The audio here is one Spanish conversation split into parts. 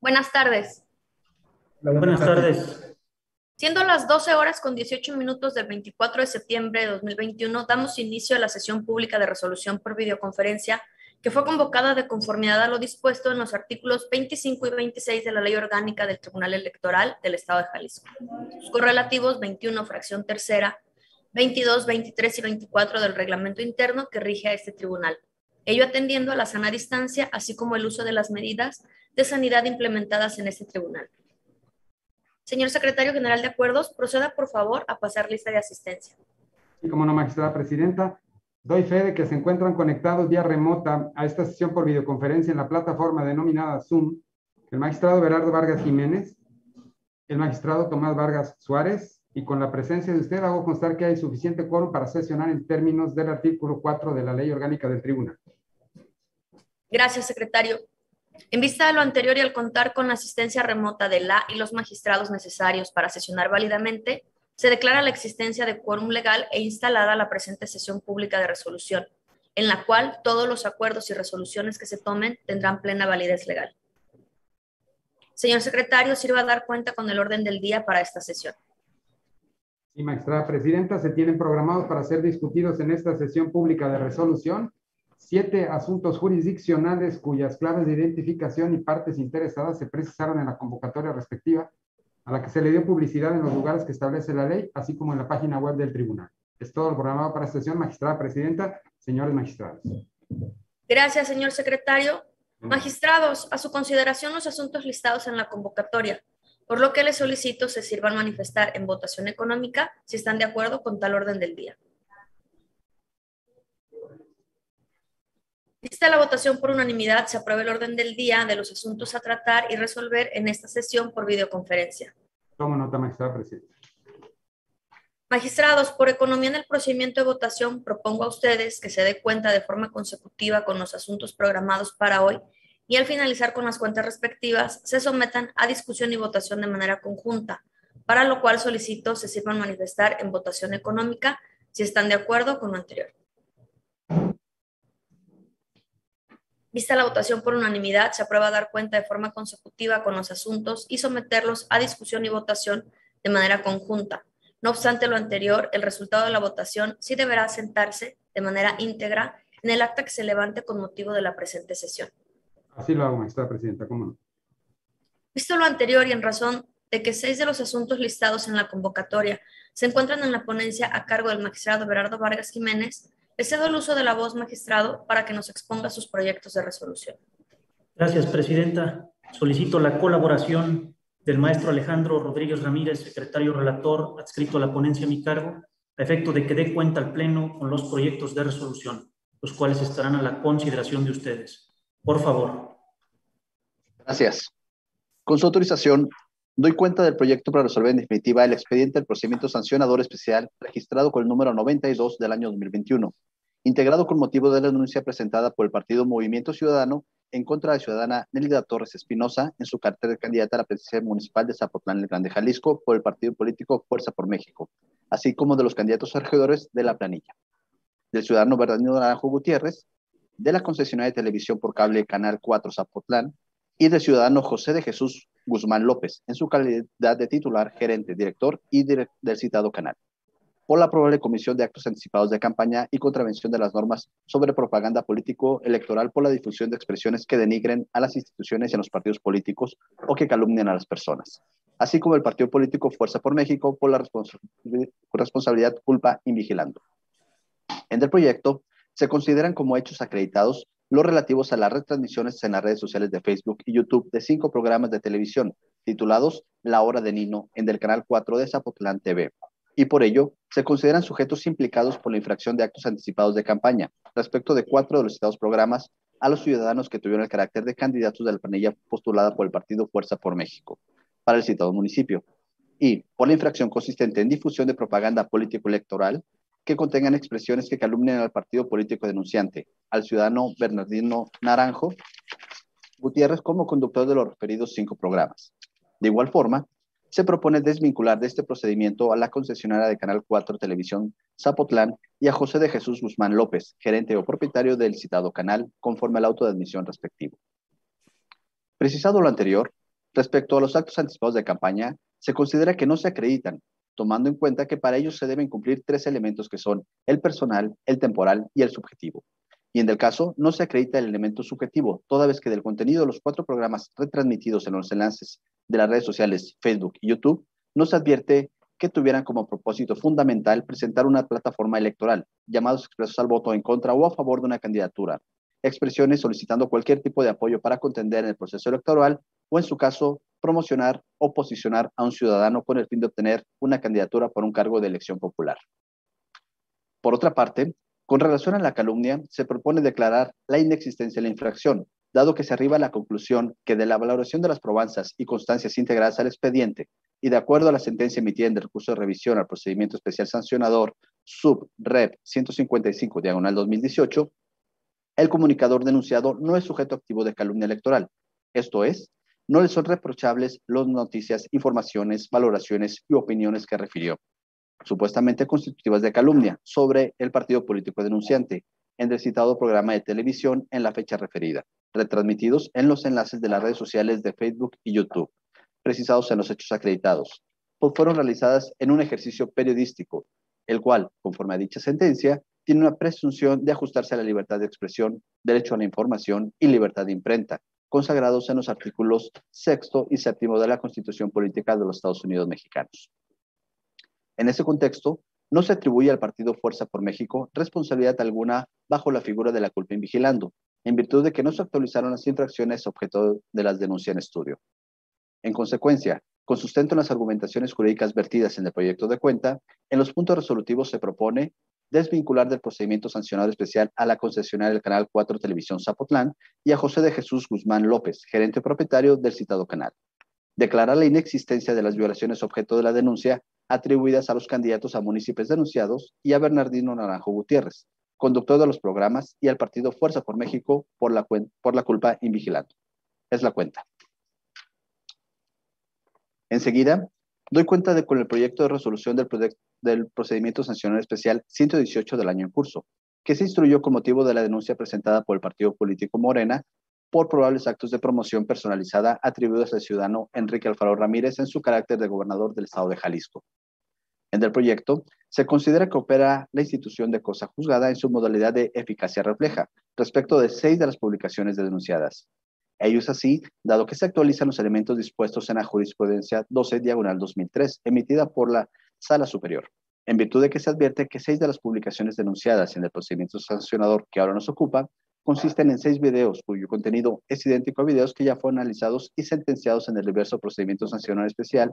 Buenas tardes. Buenas tardes. Siendo las 12 horas con 18 minutos del 24 de septiembre de 2021, damos inicio a la sesión pública de resolución por videoconferencia que fue convocada de conformidad a lo dispuesto en los artículos 25 y 26 de la Ley Orgánica del Tribunal Electoral del Estado de Jalisco, sus correlativos 21, fracción tercera, 22, 23 y 24 del reglamento interno que rige a este tribunal. Ello atendiendo a la sana distancia, así como el uso de las medidas de sanidad implementadas en este tribunal. Señor Secretario General de Acuerdos, proceda por favor a pasar lista de asistencia. Y como no, magistrada presidenta, doy fe de que se encuentran conectados vía remota a esta sesión por videoconferencia en la plataforma denominada Zoom el magistrado Berardo Vargas Jiménez, el magistrado Tomás Vargas Suárez, y con la presencia de usted hago constar que hay suficiente quórum para sesionar en términos del artículo 4 de la Ley Orgánica del Tribunal. Gracias, secretario. En vista de lo anterior y al contar con la asistencia remota de la y los magistrados necesarios para sesionar válidamente, se declara la existencia de quórum legal e instalada la presente sesión pública de resolución, en la cual todos los acuerdos y resoluciones que se tomen tendrán plena validez legal. Señor secretario, sirva a dar cuenta con el orden del día para esta sesión. Sí, magistrada presidenta, se tienen programados para ser discutidos en esta sesión pública de resolución 7 asuntos jurisdiccionales cuyas claves de identificación y partes interesadas se precisaron en la convocatoria respectiva, a la que se le dio publicidad en los lugares que establece la ley, así como en la página web del tribunal. Es todo lo programado para esta sesión, magistrada presidenta, señores magistrados. Gracias, señor secretario. Magistrados, a su consideración los asuntos listados en la convocatoria, por lo que les solicito se sirvan manifestar en votación económica si están de acuerdo con tal orden del día. Vista la votación por unanimidad, se aprueba el orden del día de los asuntos a tratar y resolver en esta sesión por videoconferencia. Tomo nota, magistrada presidenta. Magistrados, por economía en el procedimiento de votación, propongo a ustedes que se dé cuenta de forma consecutiva con los asuntos programados para hoy y al finalizar con las cuentas respectivas, se sometan a discusión y votación de manera conjunta, para lo cual solicito se sirvan manifestar en votación económica si están de acuerdo con lo anterior. Vista la votación por unanimidad, se aprueba dar cuenta de forma consecutiva con los asuntos y someterlos a discusión y votación de manera conjunta. No obstante lo anterior, el resultado de la votación sí deberá sentarse de manera íntegra en el acta que se levante con motivo de la presente sesión. Así lo hago, magistrada presidenta, cómo no. Visto lo anterior y en razón de que 6 de los asuntos listados en la convocatoria se encuentran en la ponencia a cargo del magistrado Berardo Vargas Jiménez, le cedo el uso de la voz, magistrado, para que nos exponga sus proyectos de resolución. Gracias, presidenta. Solicito la colaboración del maestro Alejandro Rodríguez Ramírez, secretario relator, adscrito a la ponencia a mi cargo, a efecto de que dé cuenta al Pleno con los proyectos de resolución, los cuales estarán a la consideración de ustedes. Por favor. Gracias. Con su autorización, doy cuenta del proyecto para resolver en definitiva el expediente del procedimiento sancionador especial registrado con el número 92 del año 2021, integrado con motivo de la denuncia presentada por el partido Movimiento Ciudadano en contra de la ciudadana Nélida Torres Espinosa en su cartera de candidata a la presidencia municipal de Zapotlán el Grande, Jalisco, por el partido político Fuerza por México, así como de los candidatos a regidores de la planilla, del ciudadano Bernardino Naranjo Gutiérrez, de la concesionaria de televisión por cable Canal 4 Zapotlán, y del ciudadano José de Jesús Guzmán López, en su calidad de titular, gerente, director y del citado canal, por la probable comisión de actos anticipados de campaña y contravención de las normas sobre propaganda político-electoral por la difusión de expresiones que denigren a las instituciones y a los partidos políticos o que calumnien a las personas, así como el partido político Fuerza por México por la responsabilidad, culpa y vigilando. En el proyecto se consideran como hechos acreditados los relativos a las retransmisiones en las redes sociales de Facebook y YouTube de 5 programas de televisión titulados La Hora de Nino en el Canal 4 de Zapotlán TV, y por ello se consideran sujetos implicados por la infracción de actos anticipados de campaña respecto de 4 de los citados programas a los ciudadanos que tuvieron el carácter de candidatos de la planilla postulada por el partido Fuerza por México para el citado municipio, y por la infracción consistente en difusión de propaganda político-electoral que contengan expresiones que calumnien al partido político denunciante, al ciudadano Bernardino Naranjo Gutiérrez como conductor de los referidos 5 programas. De igual forma, se propone desvincular de este procedimiento a la concesionaria de Canal 4 Televisión Zapotlán y a José de Jesús Guzmán López, gerente o propietario del citado canal, conforme al auto de admisión respectivo. Precisado lo anterior, Respecto a los actos anticipados de campaña, se considera que no se acreditan, tomando en cuenta que para ellos se deben cumplir 3 elementos que son el personal, el temporal y el subjetivo. Y en el caso, no se acredita el elemento subjetivo, toda vez que del contenido de los 4 programas retransmitidos en los enlaces de las redes sociales Facebook y YouTube, no se advierte que tuvieran como propósito fundamental presentar una plataforma electoral, llamados expresos al voto en contra o a favor de una candidatura, expresiones solicitando cualquier tipo de apoyo para contender en el proceso electoral o, en su caso, promocionar o posicionar a un ciudadano con el fin de obtener una candidatura por un cargo de elección popular. Por otra parte, con relación a la calumnia, se propone declarar la inexistencia de la infracción, dado que se arriba a la conclusión que de la valoración de las probanzas y constancias integradas al expediente y de acuerdo a la sentencia emitida en el recurso de revisión al procedimiento especial sancionador sub-rep 155/2018, el comunicador denunciado no es sujeto activo de calumnia electoral. Esto es, no le son reprochables las noticias, informaciones, valoraciones y opiniones que refirió, supuestamente constitutivas de calumnia, sobre el partido político denunciante, en el citado programa de televisión en la fecha referida, retransmitidos en los enlaces de las redes sociales de Facebook y YouTube, precisados en los hechos acreditados, pues fueron realizadas en un ejercicio periodístico, el cual, conforme a dicha sentencia, tiene una presunción de ajustarse a la libertad de expresión, derecho a la información y libertad de imprenta, consagrados en los artículos 6 y 7 de la Constitución Política de los Estados Unidos Mexicanos. En ese contexto, no se atribuye al partido Fuerza por México responsabilidad alguna bajo la figura de la culpa invigilando, en virtud de que no se actualizaron las infracciones objeto de las denuncias en estudio. En consecuencia, con sustento en las argumentaciones jurídicas vertidas en el proyecto de cuenta, en los puntos resolutivos se propone desvincular del procedimiento sancionado especial a la concesionaria del Canal 4 Televisión Zapotlán y a José de Jesús Guzmán López, gerente propietario del citado canal. Declarar la inexistencia de las violaciones objeto de la denuncia atribuidas a los candidatos a municipios denunciados y a Bernardino Naranjo Gutiérrez, conductor de los programas, y al partido Fuerza por México por la culpa invigilando. Es la cuenta. Enseguida, doy cuenta con el proyecto de resolución del procedimiento sancionador especial 118 del año en curso, que se instruyó con motivo de la denuncia presentada por el partido político Morena por probables actos de promoción personalizada atribuidos al ciudadano Enrique Alfaro Ramírez en su carácter de gobernador del estado de Jalisco. En el proyecto, se considera que opera la institución de cosa juzgada en su modalidad de eficacia refleja, respecto de 6 de las publicaciones denunciadas. Ello es así, dado que se actualizan los elementos dispuestos en la jurisprudencia 12/2003, emitida por la Sala Superior, en virtud de que se advierte que 6 de las publicaciones denunciadas en el procedimiento sancionador que ahora nos ocupa consisten en 6 videos cuyo contenido es idéntico a videos que ya fueron analizados y sentenciados en el diverso procedimiento sancionador especial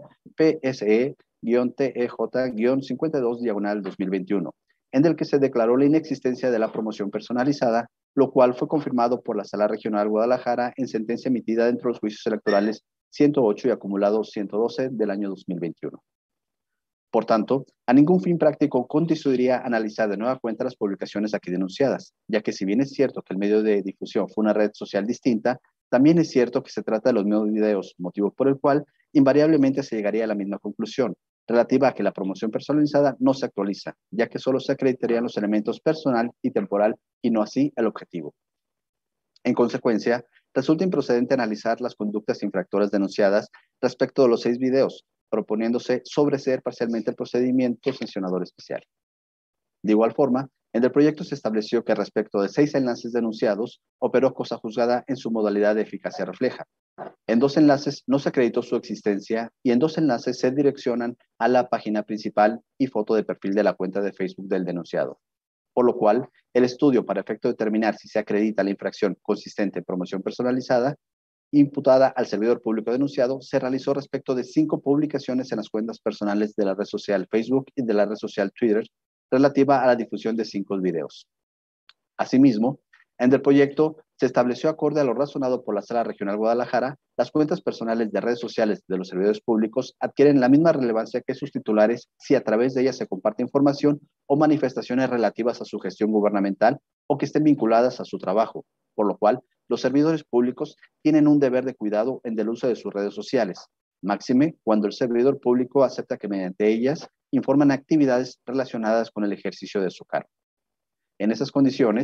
PSE-TEJ-52/2021, en el que se declaró la inexistencia de la promoción personalizada, lo cual fue confirmado por la Sala Regional Guadalajara en sentencia emitida dentro de los juicios electorales 108 y acumulado 112 del año 2021. Por tanto, a ningún fin práctico constituiría analizar de nueva cuenta las publicaciones aquí denunciadas, ya que si bien es cierto que el medio de difusión fue una red social distinta, también es cierto que se trata de los mismos videos, motivo por el cual invariablemente se llegaría a la misma conclusión, relativa a que la promoción personalizada no se actualiza, ya que solo se acreditarían los elementos personal y temporal y no así el objetivo. En consecuencia, resulta improcedente analizar las conductas infractoras denunciadas respecto de los 6 videos, proponiéndose sobreseer parcialmente el procedimiento sancionador especial. De igual forma, en el proyecto se estableció que respecto de 6 enlaces denunciados, operó cosa juzgada en su modalidad de eficacia refleja. En 2 enlaces no se acreditó su existencia y en 2 enlaces se direccionan a la página principal y foto de perfil de la cuenta de Facebook del denunciado. Por lo cual, el estudio para efecto de determinar si se acredita la infracción consistente en promoción personalizada imputada al servidor público denunciado se realizó respecto de 5 publicaciones en las cuentas personales de la red social Facebook y de la red social Twitter relativa a la difusión de 5 videos. Asimismo, en el proyecto se estableció, acorde a lo razonado por la Sala Regional Guadalajara, las cuentas personales de redes sociales de los servidores públicos adquieren la misma relevancia que sus titulares si a través de ellas se comparte información o manifestaciones relativas a su gestión gubernamental o que estén vinculadas a su trabajo, por lo cual los servidores públicos tienen un deber de cuidado en el uso de sus redes sociales, máxime cuando el servidor público acepta que mediante ellas informan actividades relacionadas con el ejercicio de su cargo. En esas condiciones,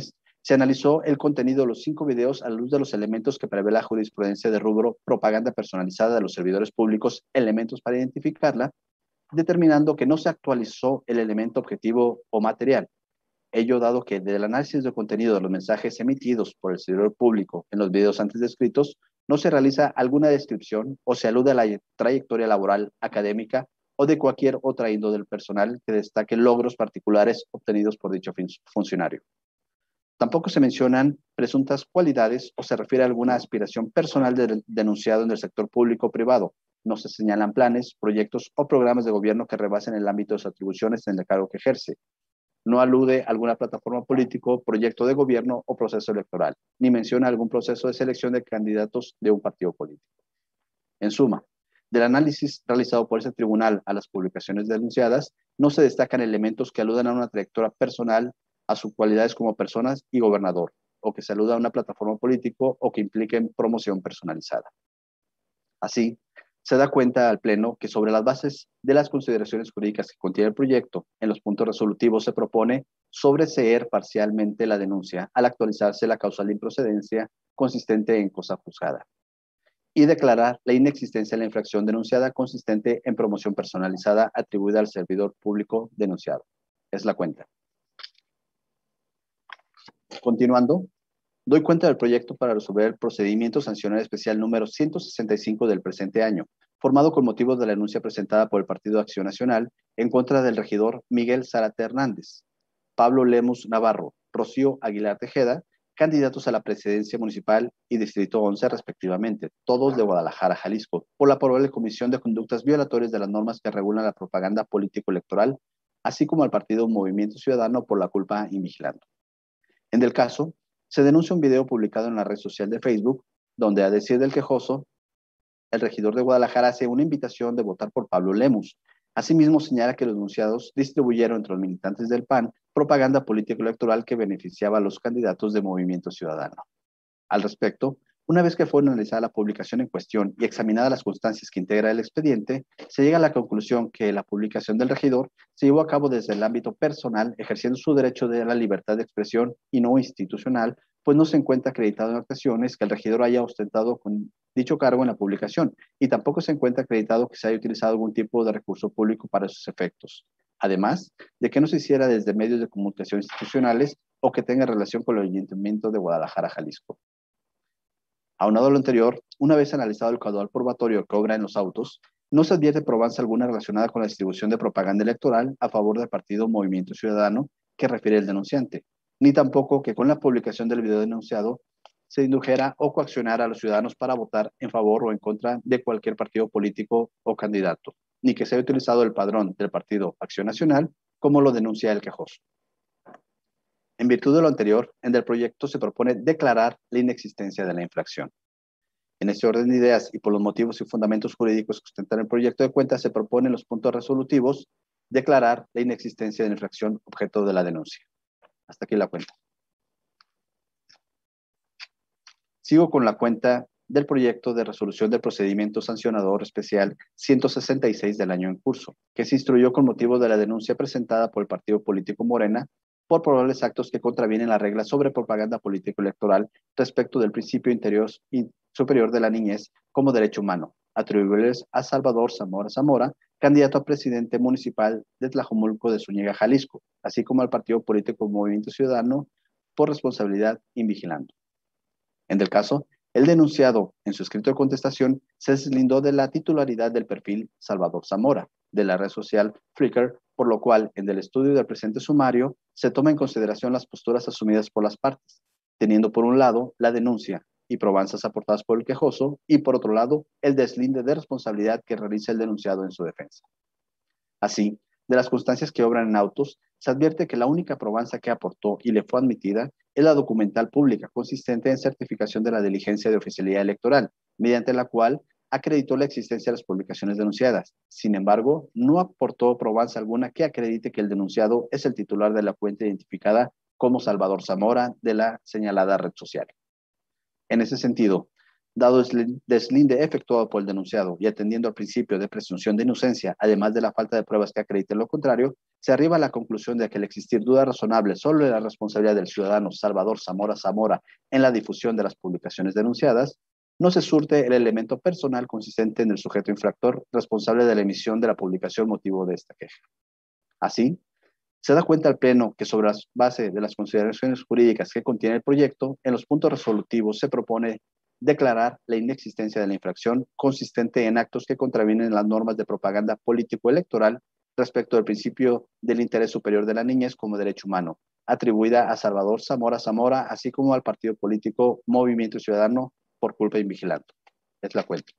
Se analizó el contenido de los 5 videos a la luz de los elementos que prevé la jurisprudencia de rubro propaganda personalizada de los servidores públicos, elementos para identificarla, determinando que no se actualizó el elemento objetivo o material. Ello dado que del análisis de contenido de los mensajes emitidos por el servidor público en los videos antes descritos, no se realiza alguna descripción o se alude a la trayectoria laboral, académica o de cualquier otra índole del personal que destaque logros particulares obtenidos por dicho funcionario. Tampoco se mencionan presuntas cualidades o se refiere a alguna aspiración personal del denunciado en el sector público o privado. No se señalan planes, proyectos o programas de gobierno que rebasen el ámbito de sus atribuciones en el cargo que ejerce. No alude a alguna plataforma político, proyecto de gobierno o proceso electoral, ni menciona algún proceso de selección de candidatos de un partido político. En suma, del análisis realizado por ese tribunal a las publicaciones denunciadas, no se destacan elementos que aludan a una trayectoria personal, a sus cualidades como personas y gobernador, o que se aluda a una plataforma político o que impliquen promoción personalizada. Así, se da cuenta al Pleno que sobre las bases de las consideraciones jurídicas que contiene el proyecto, en los puntos resolutivos se propone sobreseer parcialmente la denuncia al actualizarse la causal de improcedencia consistente en cosa juzgada y declarar la inexistencia de la infracción denunciada consistente en promoción personalizada atribuida al servidor público denunciado. Es la cuenta. Continuando, doy cuenta del proyecto para resolver el procedimiento sancional especial número 165 del presente año, formado con motivo de la denuncia presentada por el Partido Acción Nacional en contra del regidor Miguel Zárate Hernández, Pablo Lemus Navarro, Rocío Aguilar Tejeda, candidatos a la presidencia municipal y distrito 11 respectivamente, todos de Guadalajara, Jalisco, por la probable comisión de conductas violatorias de las normas que regulan la propaganda político-electoral, así como al partido Movimiento Ciudadano por la culpa invigilando. En el caso, se denuncia un video publicado en la red social de Facebook, donde a decir del quejoso, el regidor de Guadalajara hace una invitación de votar por Pablo Lemus. Asimismo, señala que los denunciados distribuyeron entre los militantes del PAN propaganda político-electoral que beneficiaba a los candidatos de Movimiento Ciudadano. Al respecto, una vez que fue analizada la publicación en cuestión y examinadas las constancias que integra el expediente, se llega a la conclusión que la publicación del regidor se llevó a cabo desde el ámbito personal, ejerciendo su derecho de la libertad de expresión y no institucional, pues no se encuentra acreditado en ocasiones que el regidor haya ostentado con dicho cargo en la publicación y tampoco se encuentra acreditado que se haya utilizado algún tipo de recurso público para sus efectos. Además de que no se hiciera desde medios de comunicación institucionales o que tenga relación con el Ayuntamiento de Guadalajara, Jalisco. Aunado a lo anterior, una vez analizado el caudal probatorio que obra en los autos, no se advierte probanza alguna relacionada con la distribución de propaganda electoral a favor del partido Movimiento Ciudadano que refiere el denunciante, ni tampoco que con la publicación del video denunciado se indujera o coaccionara a los ciudadanos para votar en favor o en contra de cualquier partido político o candidato, ni que se haya utilizado el padrón del partido Acción Nacional como lo denuncia el quejoso. En virtud de lo anterior, en el proyecto se propone declarar la inexistencia de la infracción. En este orden de ideas y por los motivos y fundamentos jurídicos que sustentan el proyecto de cuenta, se proponen los puntos resolutivos declarar la inexistencia de la infracción objeto de la denuncia. Hasta aquí la cuenta. Sigo con la cuenta del proyecto de resolución del procedimiento sancionador especial 166 del año en curso, que se instruyó con motivo de la denuncia presentada por el partido político Morena por probables actos que contravienen la regla sobre propaganda político-electoral respecto del principio interior y superior de la niñez como derecho humano, atribuibles a Salvador Zamora Zamora, candidato a presidente municipal de Tlajomulco de Zúñiga, Jalisco, así como al partido político Movimiento Ciudadano por responsabilidad invigilando. En el caso, el denunciado, en su escrito de contestación, se deslindó de la titularidad del perfil Salvador Zamora, de la red social Flickr, por lo cual, en el estudio del presente sumario, se toma en consideración las posturas asumidas por las partes, teniendo por un lado la denuncia y probanzas aportadas por el quejoso, y por otro lado, el deslinde de responsabilidad que realiza el denunciado en su defensa. Así, de las constancias que obran en autos, se advierte que la única probanza que aportó y le fue admitida es la documental pública, consistente en certificación de la diligencia de oficialidad electoral, mediante la cual acreditó la existencia de las publicaciones denunciadas. Sin embargo, no aportó probanza alguna que acredite que el denunciado es el titular de la cuenta identificada como Salvador Zamora de la señalada red social. En ese sentido, dado el deslinde efectuado por el denunciado y atendiendo al principio de presunción de inocencia, además de la falta de pruebas que acrediten lo contrario, se arriba a la conclusión de que al existir duda razonable sobre la responsabilidad del ciudadano Salvador Zamora Zamora en la difusión de las publicaciones denunciadas, no se surte el elemento personal consistente en el sujeto infractor responsable de la emisión de la publicación motivo de esta queja. Así, se da cuenta al Pleno que sobre la base de las consideraciones jurídicas que contiene el proyecto, en los puntos resolutivos se propone declarar la inexistencia de la infracción consistente en actos que contravienen las normas de propaganda político-electoral respecto del principio del interés superior de la niñez como derecho humano, atribuida a Salvador Zamora Zamora, así como al partido político Movimiento Ciudadano por culpa de invigilante. Es la cuenta.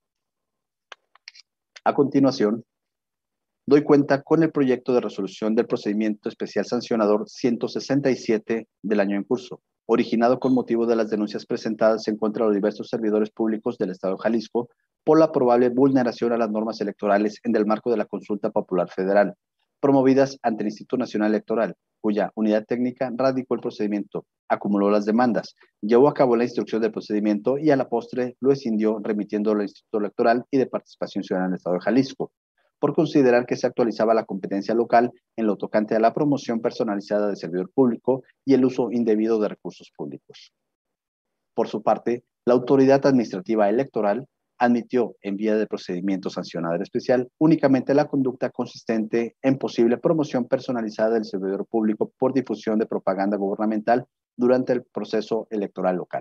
A continuación, doy cuenta con el proyecto de resolución del procedimiento especial sancionador 167 del año en curso, originado con motivo de las denuncias presentadas en contra de los diversos servidores públicos del Estado de Jalisco por la probable vulneración a las normas electorales en el marco de la Consulta Popular Federal, promovidas ante el Instituto Nacional Electoral, cuya unidad técnica radicó el procedimiento, acumuló las demandas, llevó a cabo la instrucción del procedimiento y a la postre lo escindió remitiéndolo al Instituto Electoral y de Participación Ciudadana del Estado de Jalisco, por considerar que se actualizaba la competencia local en lo tocante a la promoción personalizada del servidor público y el uso indebido de recursos públicos. Por su parte, la Autoridad Administrativa Electoral admitió en vía de procedimiento sancionador especial únicamente la conducta consistente en posible promoción personalizada del servidor público por difusión de propaganda gubernamental durante el proceso electoral local.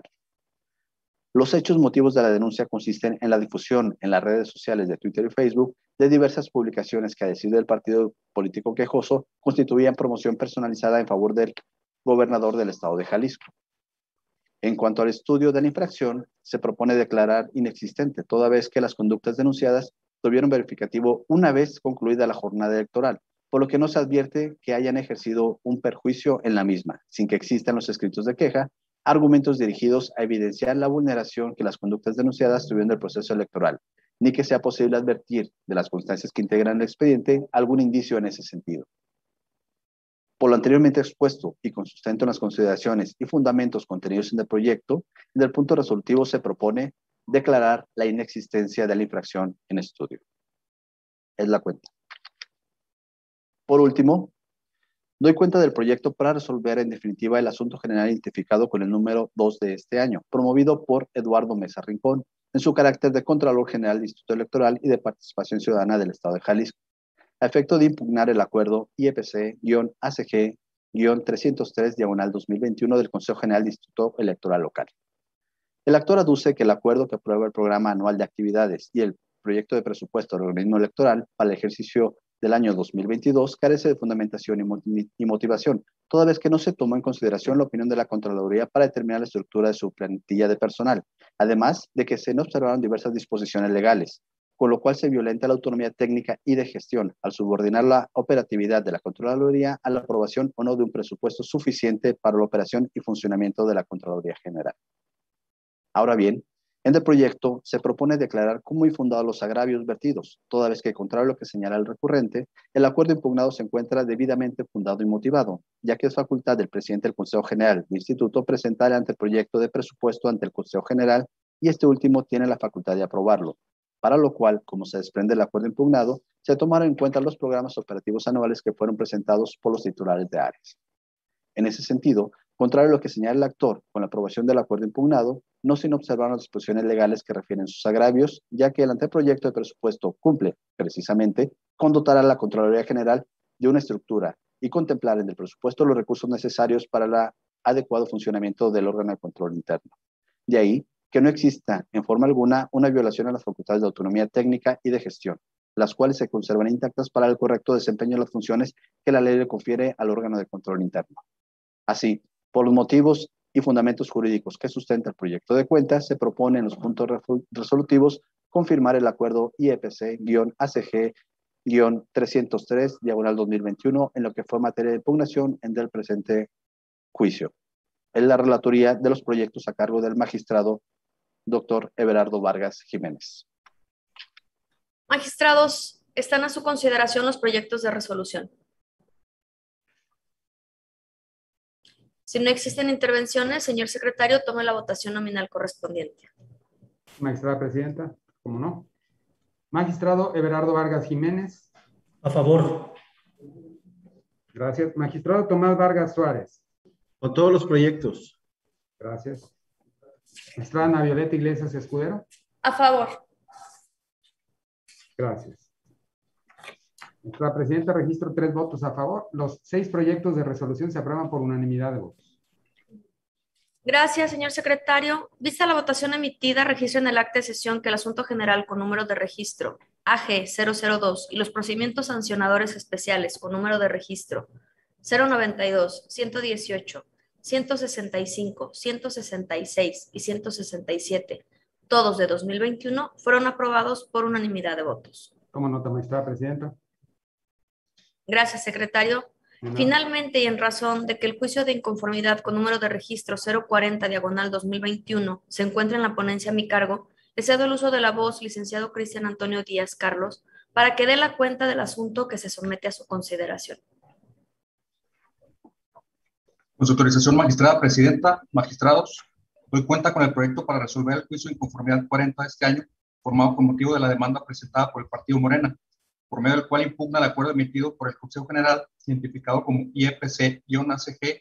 Los hechos motivos de la denuncia consisten en la difusión en las redes sociales de Twitter y Facebook de diversas publicaciones que a decir del partido político quejoso constituían promoción personalizada en favor del gobernador del estado de Jalisco. En cuanto al estudio de la infracción, se propone declarar inexistente, toda vez que las conductas denunciadas tuvieron verificativo una vez concluida la jornada electoral, por lo que no se advierte que hayan ejercido un perjuicio en la misma, sin que existan los escritos de queja, argumentos dirigidos a evidenciar la vulneración que las conductas denunciadas tuvieron del proceso electoral, ni que sea posible advertir de las constancias que integran el expediente algún indicio en ese sentido. Por lo anteriormente expuesto y con sustento en las consideraciones y fundamentos contenidos en el proyecto, en el punto resolutivo se propone declarar la inexistencia de la infracción en estudio. Es la cuenta. Por último, doy cuenta del proyecto para resolver en definitiva el asunto general identificado con el número 2 de este año, promovido por Eduardo Mesa Rincón, en su carácter de Contralor General del Instituto Electoral y de Participación Ciudadana del Estado de Jalisco, a efecto de impugnar el acuerdo IEPC-ACG-303/2021 del Consejo General del Instituto Electoral Local. El actor aduce que el acuerdo que aprueba el programa anual de actividades y el proyecto de presupuesto del organismo electoral para el ejercicio del año 2022 carece de fundamentación y motivación, toda vez que no se tomó en consideración la opinión de la Contraloría para determinar la estructura de su plantilla de personal, además de que se no observaron diversas disposiciones legales, con lo cual se violenta la autonomía técnica y de gestión al subordinar la operatividad de la Contraloría a la aprobación o no de un presupuesto suficiente para la operación y funcionamiento de la Contraloría General. Ahora bien, en el proyecto se propone declarar como infundados los agravios vertidos, toda vez que, contrario a lo que señala el recurrente, el acuerdo impugnado se encuentra debidamente fundado y motivado, ya que es facultad del presidente del Consejo General del Instituto presentar ante el proyecto de presupuesto ante el Consejo General y este último tiene la facultad de aprobarlo, para lo cual, como se desprende del acuerdo impugnado, se tomaron en cuenta los programas operativos anuales que fueron presentados por los titulares de áreas. En ese sentido, contrario a lo que señala el actor, con la aprobación del acuerdo impugnado, no se observaron las disposiciones legales que refieren sus agravios, ya que el anteproyecto de presupuesto cumple, precisamente, con dotar a la Contraloría General de una estructura y contemplar en el presupuesto los recursos necesarios para el adecuado funcionamiento del órgano de control interno. De ahí que no exista, en forma alguna, una violación a las facultades de autonomía técnica y de gestión, las cuales se conservan intactas para el correcto desempeño de las funciones que la ley le confiere al órgano de control interno. Así, por los motivos y fundamentos jurídicos que sustenta el proyecto de cuenta, se propone en los puntos resolutivos confirmar el acuerdo IEPC-ACG-303/2021 en lo que fue materia de impugnación en el presente juicio. En la relatoría de los proyectos a cargo del magistrado Dr. Everardo Vargas Jiménez. Magistrados, están a su consideración los proyectos de resolución. Si no existen intervenciones, señor secretario, tome la votación nominal correspondiente. Magistrada presidenta, ¿cómo no? Magistrado Everardo Vargas Jiménez. A favor. Gracias. Magistrado Tomás Vargas Suárez. Con todos los proyectos. Gracias. Magistrada Ana Violeta Iglesias Escudero. A favor. Gracias. Nuestra presidenta, registro 3 votos a favor. Los 6 proyectos de resolución se aprueban por unanimidad de votos. Gracias, señor secretario. Vista la votación emitida, registro en el acta de sesión que el asunto general con número de registro AG 002 y los procedimientos sancionadores especiales con número de registro 092, 118, 165, 166 y 167, todos de 2021, fueron aprobados por unanimidad de votos. Toma nota, magistrada presidenta. Gracias, secretario. Finalmente, y en razón de que el juicio de inconformidad con número de registro 040/2021 se encuentra en la ponencia a mi cargo, le cedo el uso de la voz, licenciado Cristian Antonio Díaz Carlos, para que dé la cuenta del asunto que se somete a su consideración. Con su autorización, magistrada presidenta, magistrados, doy cuenta con el proyecto para resolver el juicio de inconformidad 40 de este año, formado con motivo de la demanda presentada por el Partido Morena, por medio del cual impugna el acuerdo emitido por el Consejo General, identificado como IEPC-ACG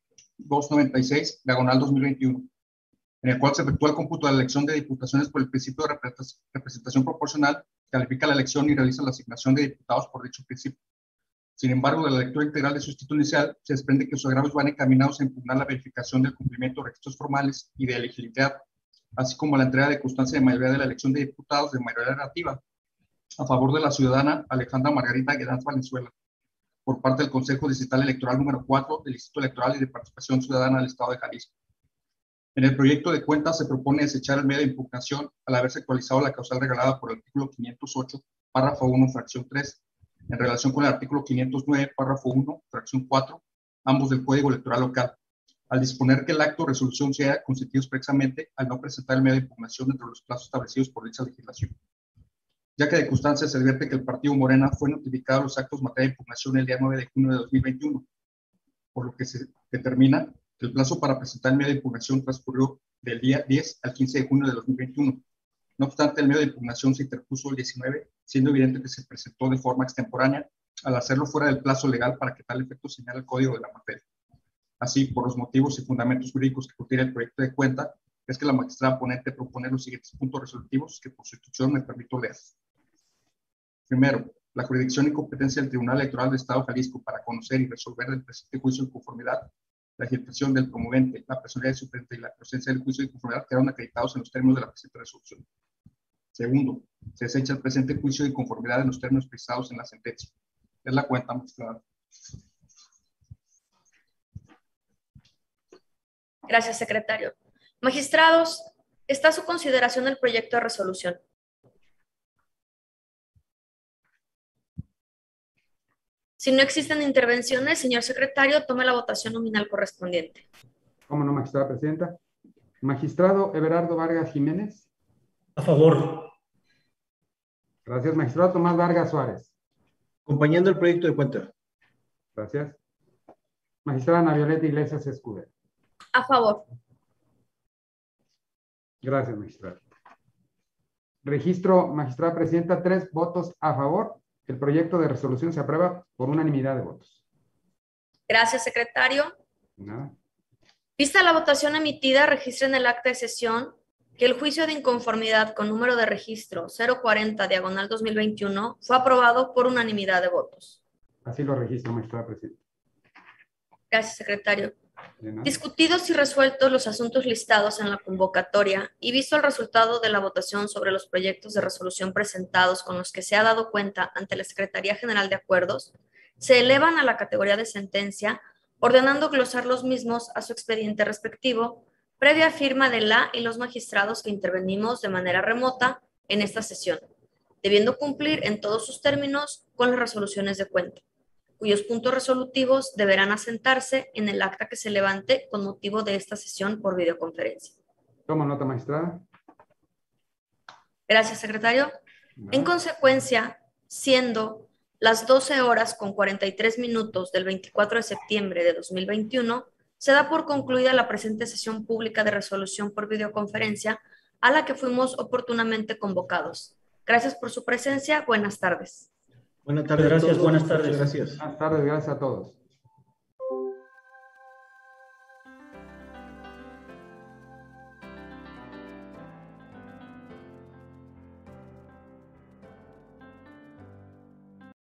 296/2021, en el cual se efectúa el cómputo de la elección de diputaciones por el principio de representación proporcional, califica la elección y realiza la asignación de diputados por dicho principio. Sin embargo, de la lectura integral de su título inicial, se desprende que sus agravios van encaminados a impugnar la verificación del cumplimiento de requisitos formales y de elegibilidad, así como la entrega de constancia de mayoría de la elección de diputados de mayoría relativa, a favor de la ciudadana Alejandra Margarita Guedanz Valenzuela, por parte del Consejo Distrital Electoral número 4 del Instituto Electoral y de Participación Ciudadana del Estado de Jalisco. En el proyecto de cuenta se propone desechar el medio de impugnación al haberse actualizado la causal regalada por el artículo 508, párrafo 1, fracción 3, en relación con el artículo 509, párrafo 1, fracción 4, ambos del Código Electoral Local, al disponer que el acto de resolución sea constituido expresamente al no presentar el medio de impugnación dentro de los plazos establecidos por dicha legislación, ya que de constancia se advierte que el Partido Morena fue notificado de los actos en materia de impugnación el día 9 de junio de 2021, por lo que se determina que el plazo para presentar el medio de impugnación transcurrió del día 10 al 15 de junio de 2021. No obstante, el medio de impugnación se interpuso el 19, siendo evidente que se presentó de forma extemporánea al hacerlo fuera del plazo legal para que tal efecto señale el código de la materia. Así, por los motivos y fundamentos jurídicos que contiene el proyecto de cuenta, es que la magistrada ponente propone los siguientes puntos resolutivos que por su instrucción me permito leer. Primero, la jurisdicción y competencia del Tribunal Electoral del Estado de Jalisco para conocer y resolver el presente juicio de conformidad, la agitación del promovente, la personalidad del suplente y la presencia del juicio de conformidad quedaron acreditados en los términos de la presente resolución. Segundo, se desecha el presente juicio de conformidad en los términos precisados en la sentencia. Es la cuenta, magistrada. Gracias, secretario. Magistrados, está a su consideración el proyecto de resolución. Si no existen intervenciones, señor secretario, tome la votación nominal correspondiente. ¿Cómo no, magistrada presidenta? Magistrado Everardo Vargas Jiménez. A favor. Gracias. Magistrado Tomás Vargas Suárez. Acompañando el proyecto de cuenta. Gracias. Magistrada Ana Violeta Iglesias Escudero. A favor. Gracias, magistrada. Registro, magistrada presidenta, 3 votos a favor. El proyecto de resolución se aprueba por unanimidad de votos. Gracias, secretario. Nada. Vista la votación emitida, registra en el acta de sesión que el juicio de inconformidad con número de registro 040/2021 fue aprobado por unanimidad de votos. Así lo registro, magistrada presidenta. Gracias, secretario. Discutidos y resueltos los asuntos listados en la convocatoria y visto el resultado de la votación sobre los proyectos de resolución presentados con los que se ha dado cuenta ante la Secretaría General de Acuerdos, se elevan a la categoría de sentencia, ordenando glosar los mismos a su expediente respectivo, previa firma de la y los magistrados que intervenimos de manera remota en esta sesión, debiendo cumplir en todos sus términos con las resoluciones de cuenta, cuyos puntos resolutivos deberán asentarse en el acta que se levante con motivo de esta sesión por videoconferencia. Tomo nota, magistrada. Gracias, secretario. En consecuencia, siendo las 12:43 del 24 de septiembre de 2021, se da por concluida la presente sesión pública de resolución por videoconferencia a la que fuimos oportunamente convocados. Gracias por su presencia. Buenas tardes. Buenas tardes. Gracias, a todos. buenas tardes. Muchas gracias. Buenas tardes, gracias a todos.